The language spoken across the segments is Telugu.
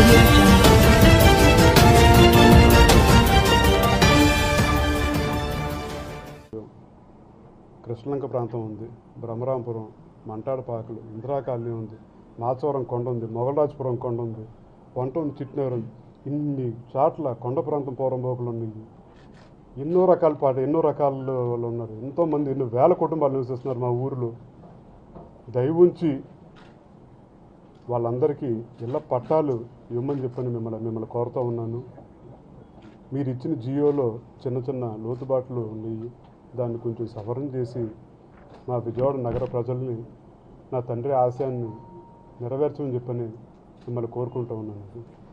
audio jungle. కృష్ణలంక ప్రాంతం ఉంది, బ్రహ్మరాంపురం, మంటాడపాకలు, ఇందిరా కాలనీ ఉంది, మాచవరం కొండ ఉంది, మొగలరాజపురం కొండ ఉంది, వంట ఉంది, చిట్నూరు ఉంది. ఇన్ని చాట్ల కొండ ప్రాంతం పోరంబోకులు ఉన్నాయి. ఎన్నో రకాల ఎన్నో రకాల వాళ్ళు ఉన్నారు. ఎంతోమంది ఎన్నో వేల కుటుంబాలు నివసిస్తున్నారు మా ఊరిలో. దయవుంచి వాళ్ళందరికీ ఇళ్ళ పట్టాలు ఇవ్వమని చెప్పని మిమ్మల్ని కోరుతూ ఉన్నాను. మీరు ఇచ్చిన జియోలో చిన్న చిన్న లోతుబాట్లు ఉన్నాయి, దాన్ని కొంచెం సవరణ చేసి మా విజయవాడ నగర ప్రజల్ని నా తండ్రి ఆశయాన్ని నెరవేర్చమని చెప్పని మిమ్మల్ని కోరుకుంటూ ఉన్నాను.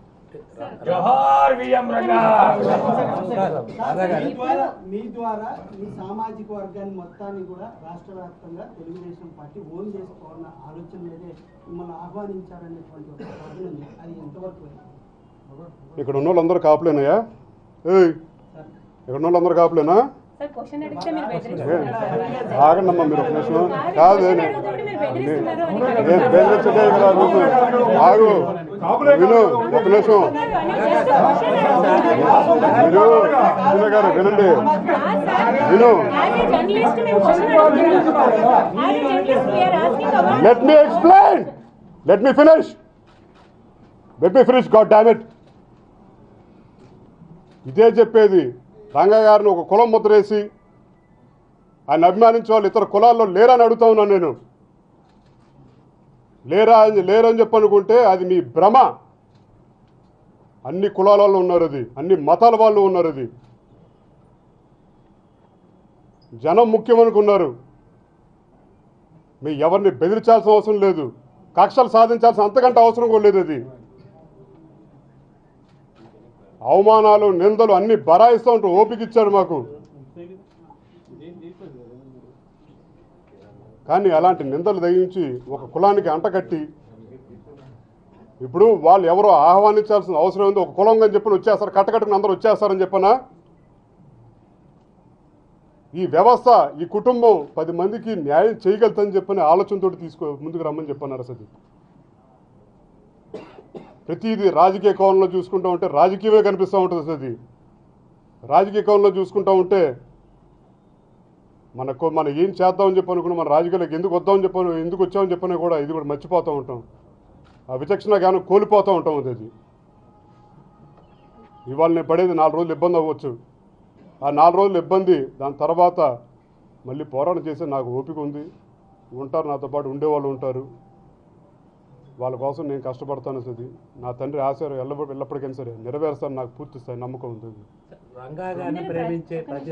మీ ద్వారా మీ సామాజిక వర్గాన్ని మొత్తాన్ని కూడా రాష్ట్ర వ్యాప్తంగా తెలుగుదేశం పార్టీ ఓన్ చేసుకోవాలన్న ఆలోచన మీదే మిమ్మల్ని ఆహ్వానించారనేటువంటి ఒక వాదన ఉంది. అది ఎంతవరకు? ఇక్కడ ఉన్న వాళ్ళందరూ కాపులేనాయా? ఇక్కడ ఉన్న వాళ్ళందరూ కాపులేనా? ఆగండమ్మా, మీరు ఒక నిమిషం. కాదు బెదిరించడే కదా. ఆగు, విను, ఒక నిమిషం. మీరు గారు వినండి, విను. Let me explain, let me finish, god damn it. ఇదే చెప్పేది. రంగా గారిని ఒక కులం ముద్రేసి ఆయన అభిమానించే వాళ్ళు ఇతర కులాల్లో లేరని అడుగుతా ఉన్నాను నేను. లేరని చెప్పనుకుంటే అది మీ భ్రమ. అన్ని కులాల వాళ్ళు ఉన్నారు, అది అన్ని మతాల వాళ్ళు ఉన్నారు. అది జనం ముఖ్యం అనుకున్నారు. మీ ఎవరిని బెదిరించాల్సిన అవసరం లేదు, కక్షలు సాధించాల్సిన అంతకంటే అవసరం కూడా లేదు. అది అవమానాలు, నిందలు అన్ని బరాయిస్తూ ఉంటారు. ఓపిక ఇచ్చాడు మాకు. కానీ అలాంటి నిందలు దయించి ఒక కులానికి అంటకట్టి ఇప్పుడు వాళ్ళు ఎవరో ఆహ్వానించాల్సిన అవసరం ఉంది. ఒక కులం అని చెప్పని వచ్చేస్తారు, కట్టకట్టుకుని అందరూ వచ్చేస్తారని చెప్పనా? ఈ వ్యవస్థ, ఈ కుటుంబం 10 మందికి న్యాయం చేయగలుగుతుందని చెప్పని ఆలోచనతో ముందుకు రమ్మని చెప్పన్నారు. అసలు ప్రతిదీ రాజకీయ కోణంలో చూసుకుంటూ ఉంటే రాజకీయమే కనిపిస్తూ ఉంటుంది. అది రాజకీయ కోణంలో చూసుకుంటూ ఉంటే మనం ఏం చేద్దామని చెప్పి అనుకున్నాం, మన రాజకీయాలకు ఎందుకు వచ్చామని చెప్పని కూడా ఇది కూడా మర్చిపోతూ ఉంటాం. ఆ విచక్షణ జ్ఞానం కోల్పోతూ ఉంటాం. అది ఇవాళ నేను పడేది 4 రోజులు ఇబ్బంది అవ్వచ్చు. ఆ 4 రోజులు ఇబ్బంది, దాని తర్వాత మళ్ళీ పోరాటం చేసే నాకు ఓపిక ఉంది. ఉంటారు, నాతో పాటు ఉండేవాళ్ళు ఉంటారు. వాళ్ళ కోసం నేను కష్టపడతాను. అది నా తండ్రి ఆశయం ఎల్లప్పటికైనా సరే నెరవేరుస్తాను, నాకు పూర్తి స్థాయి నమ్మకం ఉంది. రంగా గారిని ప్రేమించే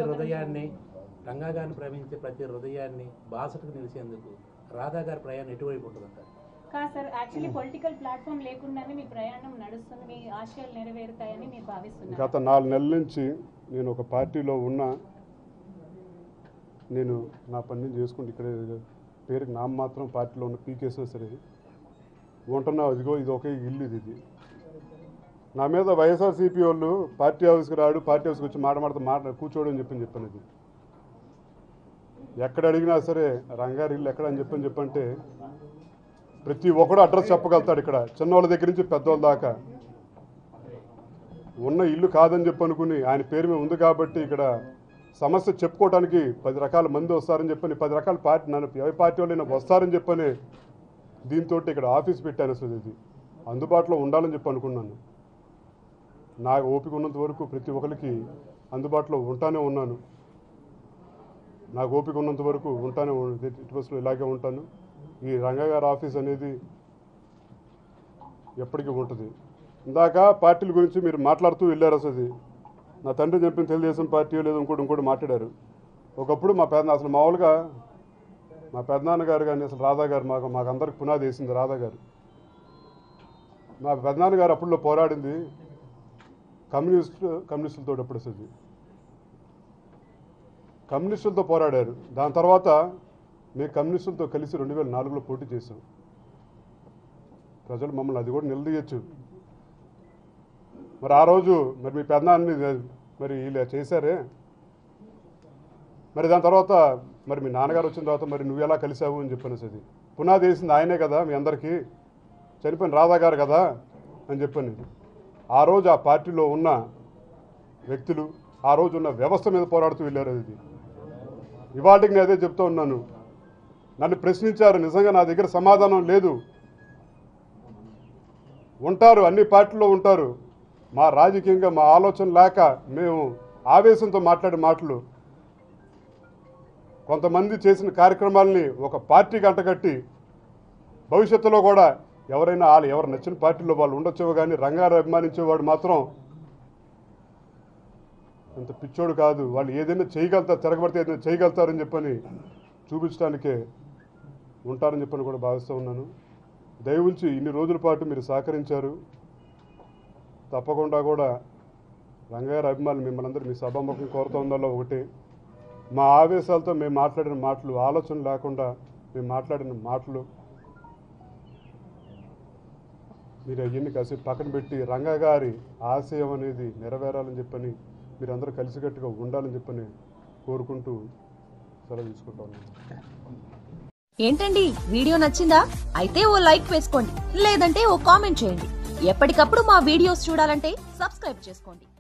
ప్రతి హృదయాన్ని బాసటకు నిలిచేందుకు రాధా గారి ప్రయాణం ఎటువైపు ఉంటుందంటారు? కాదు సార్, యాక్చువల్లీ పొలిటికల్ ప్లాట్ఫామ్ లేకుండానే మీ ప్రయాణం నడుస్తుంది, మీ ఆశయాలు నెరవేరుతాయని మీరు భావిస్తున్నారు. గత 4 నెలల నుంచి నేను ఒక పార్టీలో ఉన్నా, నేను నా పని చేసుకుంటే ఇక్కడ పేరుకి నామమాత్రం పార్టీలో ఉన్న పీకేసినా సరే ఉంటున్నా. ఇదిగో ఇది ఒకే ఇల్లు. ఇది నా మీద వైఎస్ఆర్సీపీ వాళ్ళు పార్టీ హౌస్కి రాడు, పార్టీ హౌస్కి వచ్చి మాట్లాడుతూ కూర్చోడు అని చెప్పాను. ఇది ఎక్కడ అడిగినా సరే రంగారి ఇల్లు ఎక్కడ అని చెప్పంటే ప్రతి ఒక్కడు అడ్రస్ చెప్పగలుగుతాడు. ఇక్కడ చిన్నవాళ్ళ దగ్గర నుంచి పెద్దవాళ్ళ దాకా ఉన్న ఇల్లు కాదని అనుకుని ఆయన పేరు మీద ఉంది కాబట్టి ఇక్కడ సమస్య చెప్పుకోవడానికి 10 రకాల మంది వస్తారని చెప్పని, 10 రకాల పార్టీ నన్ను ఏ పార్టీ వాళ్ళు వస్తారని చెప్పని దీంతో ఇక్కడ ఆఫీస్ పెట్టాను. అసలు ఇది అందుబాటులో ఉండాలని అనుకున్నాను. నాకు ఓపిక ఉన్నంత వరకు ప్రతి ఒక్కరికి అందుబాటులో ఉంటానే ఉన్నాను. నాకు ఓపిక ఉన్నంత వరకు ఉంటానే, ఇటు బస్సులో ఇలాగే ఉంటాను. ఈ రంగా గారి ఆఫీస్ అనేది ఎప్పటికీ ఉంటుంది. ఇందాక పార్టీల గురించి మీరు మాట్లాడుతూ వెళ్ళారు. అసలు నా తండ్రి చెప్పిన తెలుగుదేశం పార్టీ లేదు ఇంకోటి మాట్లాడారు. ఒకప్పుడు అసలు మామూలుగా మా పెద్దనాన్నగారు కానీ అసలు రాధా గారు మాకు అందరికి పునాది వేసింది. రాధా గారు మా పెద్దనాన్నగారు అప్పుడులో పోరాడింది కమ్యూనిస్టులతో. ఎప్పుడు అసలు కమ్యూనిస్టులతో పోరాడారు. దాని తర్వాత మేము కమ్యూనిస్టులతో కలిసి 2004లో పోటీ చేశాం. ప్రజలు మమ్మల్ని అది కూడా నిలదీయచ్చు. మరి ఆ రోజు మరి మీ పెద్దనాన్ని మరి ఇలా చేశారే, మరి దాని తర్వాత మరి మీ నాన్నగారు వచ్చిన తర్వాత మరి నువ్వు ఎలా కలిసావు అని చెప్పనేసి పునాది వేసింది ఆయనే కదా, మీ అందరికీ చనిపోయిన రాధా గారు కదా. అని చెప్పని ఆ రోజు ఆ పార్టీలో ఉన్న వ్యక్తులు ఆ రోజు ఉన్న వ్యవస్థ మీద పోరాడుతూ వెళ్ళారు. అది ఇవాటికి నేను అదే చెప్తూ ఉన్నాను. నన్ను ప్రశ్నించారు, నిజంగా నా దగ్గర సమాధానం లేదు. ఉంటారు, అన్ని పార్టీల్లో ఉంటారు. మా రాజకీయంగా మా ఆలోచన లేక మేము ఆవేశంతో మాట్లాడే మాటలు, కొంతమంది చేసిన కార్యక్రమాలని ఒక పార్టీకి అంటగట్టి భవిష్యత్తులో కూడా ఎవరైనా వాళ్ళు ఎవరు నచ్చిన పార్టీలో వాళ్ళు ఉండొచ్చేవో కానీ రంగారావు అభిమానించేవాడు మాత్రం అంత పిచ్చోడు కాదు. వాళ్ళు ఏదైనా చేయగలుగుతారు, తిరగబడితే ఏదైనా చేయగలుగుతారని చెప్పని చూపించడానికే ఉంటారని చెప్పని కూడా భావిస్తూ ఉన్నాను. దయవుంచి ఇన్ని రోజుల పాటు మీరు సహకరించారు. తప్పకుండా కూడా రంగారావు అభిమానులు మిమ్మల్ని అందరూ మీ సభాముఖం కోరుతూ ఉండాలో ఒకటి, మా ఆవేశాలతో మేము మాట్లాడిన మాటలు, ఆలోచన లేకుండా మేము మాట్లాడిన మాటలు మీరు అవన్నీ కాసేపు పక్కన పెట్టి రంగా గారి ఆశయం అనేది నెరవేరాలని చెప్పని మీరందరూ కలిసికట్టుగా ఉండాలని చెప్పని కోరుకుంటూ సెలవు తీసుకుంటా ఉన్నాను. ఏంటండి, వీడియో నచ్చిందా? అయితే ఓ లైక్ వేసుకోండి, లేదంటే ఓ కామెంట్ చేయండి. ఎప్పటికప్పుడు మా వీడియోస్ చూడాలంటే సబ్స్క్రైబ్ చేసుకోండి.